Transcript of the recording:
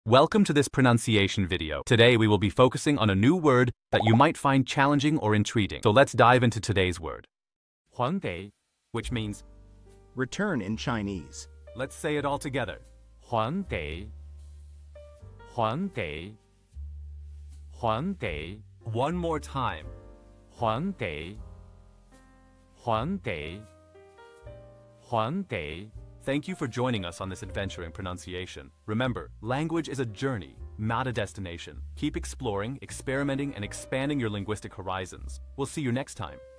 Welcome to this pronunciation video. Today we will be focusing on a new word that you might find challenging or intriguing. So let's dive into today's word. huán, which means return in Chinese. let's say it all together. huán, huán, huán, One more time. huán, huán, huán. Thank you for joining us on this adventure in pronunciation. Remember, language is a journey, not a destination. Keep exploring, experimenting, and expanding your linguistic horizons. We'll see you next time.